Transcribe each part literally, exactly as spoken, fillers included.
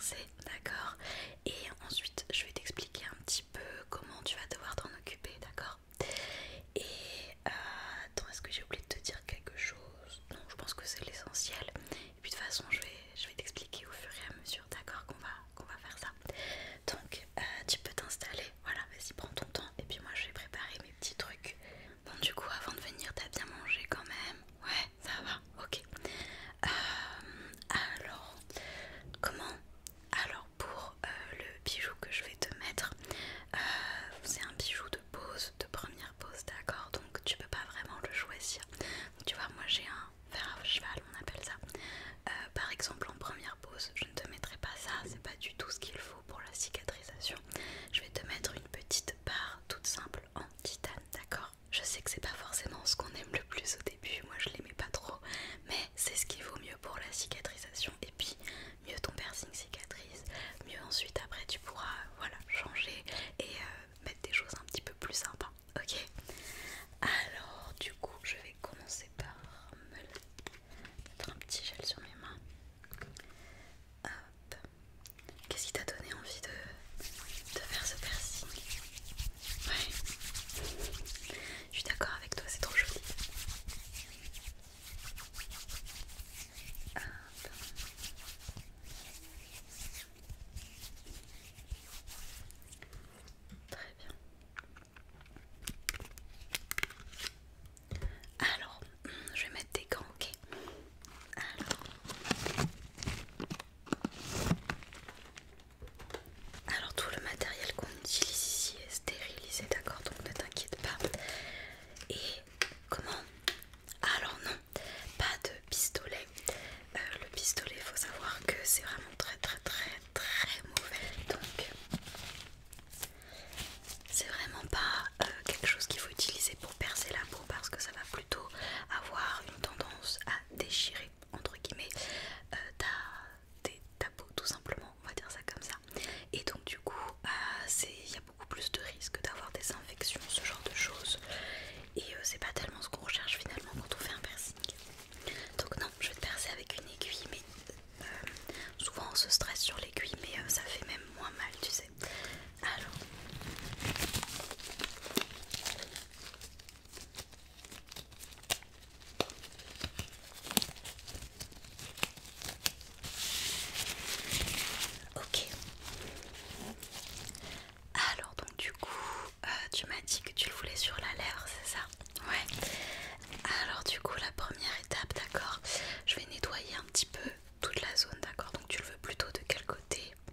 commencer, d'accord? Et ensuite je vais t'expliquer un petit peu comment tu vas devoir t'en occuper, d'accord? Et euh, attends, est-ce que j'ai oublié de te dire quelque chose? Non, je pense que c'est l'essentiel. Et puis de toute façon je vais, je vais t'expliquer au fur et à mesure, d'accord, qu'on va, qu'on va faire ça. Donc euh, tu peux t'installer, voilà, vas-y prends ton temps. Et puis moi je vais préparer mes petits trucs. Bon du coup avant de venir t'as bien mangé quand même? Ouais, ça va, ok. Euh, alors, comment? Alors pour euh, le bijou que je vais te mettre, euh, c'est un bijou de pose, de première pose, d'accord? Donc tu peux pas vraiment le choisir. Donc, tu vois, moi j'ai un fer à cheval, on appelle ça. Euh, par exemple en première pose, je ne te mettrai pas ça, c'est pas du tout ce qu'il faut pour la cicatrisation. Je vais te mettre une petite barre toute simple en titane, d'accord? Je sais que c'est pas forcément ce qu'on aime le plus au début, moi je l'aimais pas trop, mais c'est ce qui vaut mieux pour la cicatrisation. Et puis mieux ton piercing cicatrise, mieux ensuite après tu pourras voilà changer et euh, mettre des choses un petit peu plus sympas, ok? Alors du coup je vais commencer par me mettre un petit gel sur mes mains. Hop. Qu'est-ce qui t'a donné envie de, de faire ce piercing? Ouais, je suis d'accord avec toi, c'est trop joli. Hop. Très bien. Alors, je vais mettre des gants, ok? Alors, alors tout le matériel qu'on utilise ici est stérilisé, d'accord? Donc ne t'inquiète pas. Et comment? Alors non, pas de pistolet. Euh, le pistolet, il faut savoir que c'est vraiment très très très très mauvais. Donc c'est vraiment pas euh, quelque chose qu'il faut utiliser pour percer la peau, parce que ça va plutôt avoir une tendance à déchirer entre guillemets euh, ta, tes- ta peau, tout simplement, on va dire ça comme ça. Et donc du coup euh, c'est- il y a beaucoup plus de risques d'avoir des infections, ce genre de choses. Et euh, c'est pas tellement ce qu'on recherche finalement quand on fait un piercing. Donc non, je vais te percer avec une aiguille, mais euh, souvent on se stresse sur l'aiguille, mais euh, ça fait même moins mal, tu sais. Alors, ok. Alors donc du coup, euh, tu m'as dit que tu le voulais sur la lèvre, c'est ça? Ouais. Alors du coup, la première étape, d'accord, je vais nettoyer un petit peu toute la zone, d'accord? Donc tu le veux plutôt de quel côté?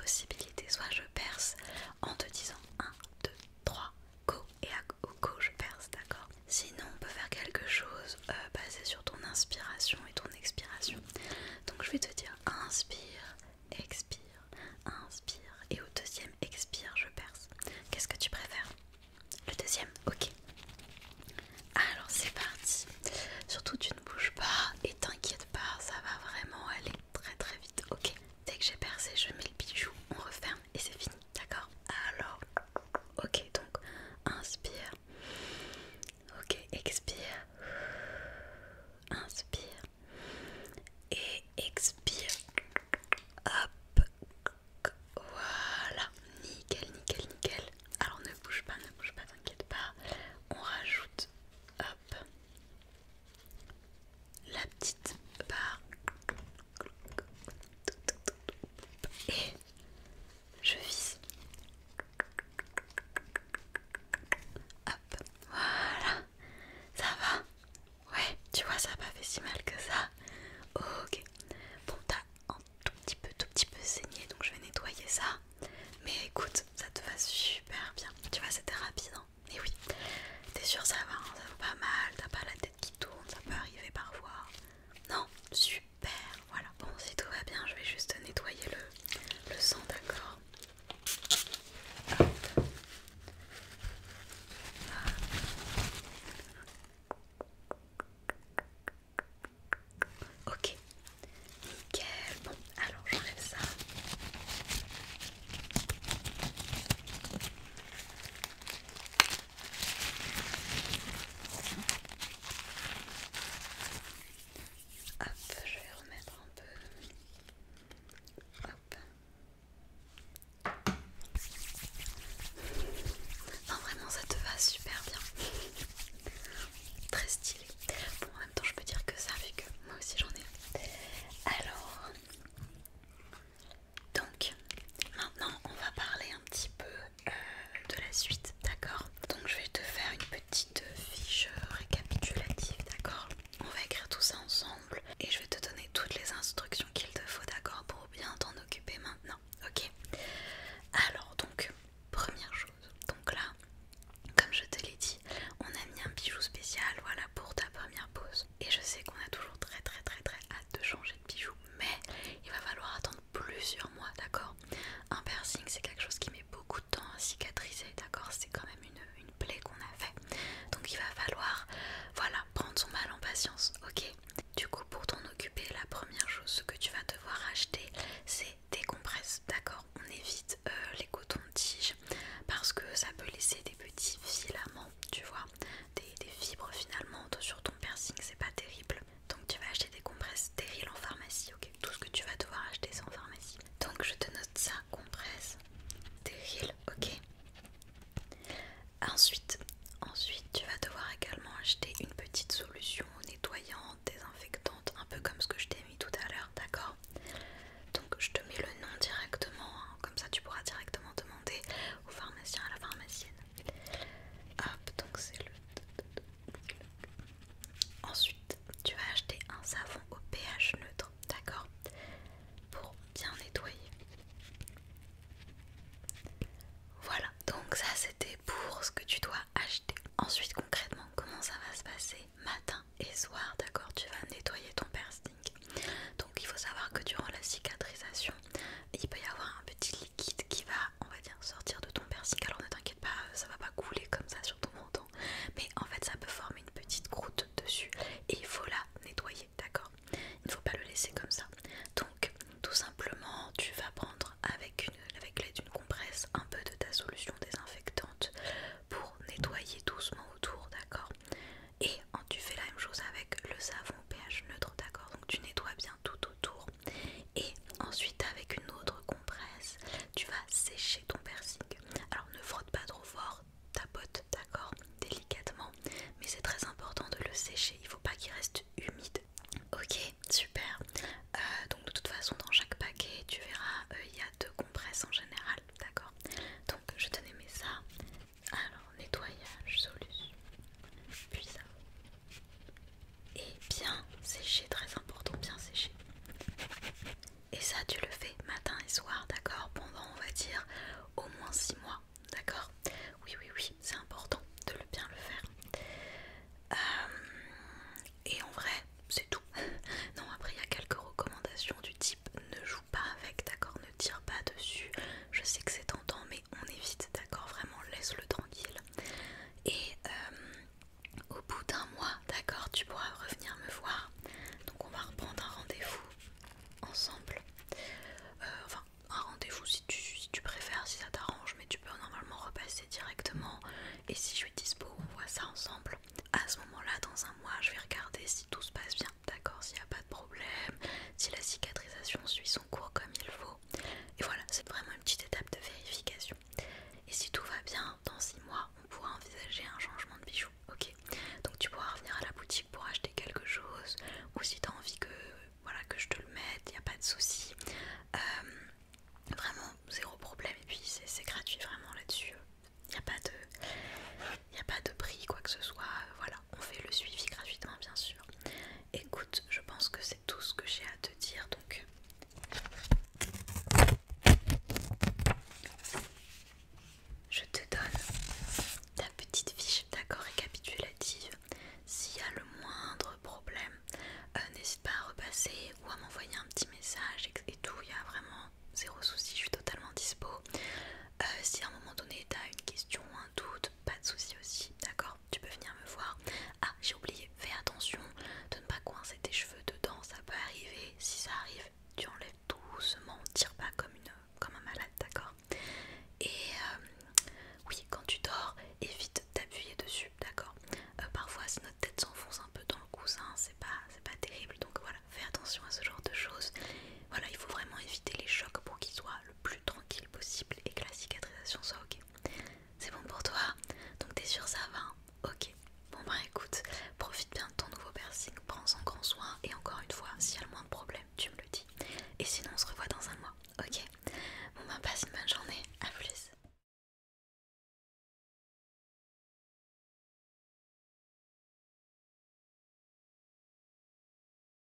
possibilités. Soit je perce en te disant un, deux, trois, go, et à, au go je perce, d'accord? Sinon on peut faire quelque chose euh, basé sur ton inspiration et ton expiration. Donc je vais te dire inspire, expire, inspire, et au deuxième expire je perce. Qu'est-ce que tu préfères? Le deuxième? Ok. Alors c'est parti. Surtout tu ne bouges pas et t'inquiète pas, ça va vraiment aller très très vite. Ok. Dès que j'ai percé, je mets le bijou, on referme et c'est fini, d'accord? Alors, ok, donc inspire. Ok, expire. Inspire. Et expire. Hop. Voilà. Nickel, nickel, nickel. Alors ne bouge pas, ne bouge pas, t'inquiète pas. On rajoute, hop, la petite barre. Et je visse. Hop, voilà. Ça va? Ouais, tu vois, ça n'a pas fait si mal que ça. Ok. Bon, t'as un tout petit peu, tout petit peu saigné, donc je vais nettoyer ça. Mais écoute, ça te va super bien. Tu vois, c'était rapide, hein. Mais oui, t'es sûr ça va, hein, ça va pas mal, t'as pas la tête qui tourne, ça peut arriver parfois. Non, super, voilà. Bon, si tout va bien, je vais juste nettoyer le, le sang, d'accord? Ok, nickel. Bon, alors j'enlève ça. Hop, je vais remettre un peu. Hop. Non, vraiment, ça te va super bien. Très stylé. Bon, en même temps, je peux dire que ça, vu que moi aussi j'en ai. Alors, donc, maintenant, on va parler un petit peu euh, de la suite, d'accord? Donc, je vais te faire une petite fiche récapitulative, d'accord? On va écrire tout ça ensemble et je vais te donner toutes les instructions qu'il te faut, d'accord? Pour bien t'en occuper maintenant, ok? Alors, donc, première chose, donc là, comme je te l'ai dit, on a mis un bijou spécial, voilà, pour ta première pause. Et je sais qu'on a toujours très très très très hâte de changer de bijou, mais il va falloir attendre plusieurs mois, d'accord? Un piercing, c'est quelque chose qui met beaucoup de temps à cicatriser, d'accord? C'est quand même une, une plaie qu'on a fait. Donc il va falloir, voilà, prendre son mal en patience, ok? Du coup, pour t'en occuper, la première chose, ce que tu vas devoir acheter, c'est des compresses, d'accord? On évite euh, les cotons-tiges parce que ça peut laisser des petits filaments, tu vois, des, des fibres finalement sur ton piercing, c'est pas terrible. Donc tu vas acheter des compresses stériles en pharmacie, ok? Tout ce que tu vas devoir acheter, c'est en pharmacie. Donc je te note ça, compresses stériles, ok? Ensuite, ensuite tu vas devoir également acheter une petite solution nettoyante, désinfectante, un peu comme ce que je t'ai mis tout à l'heure, d'accord? Donc je te mets le nom directement, hein, comme ça tu pourras directement demander au pharmacien, à la pharmacienne. Hop, donc c'est le... Ensuite, tu vas acheter un savon au pH neutre, d'accord? Pour bien nettoyer. Voilà, donc ça c'était pour ce que tu dois investir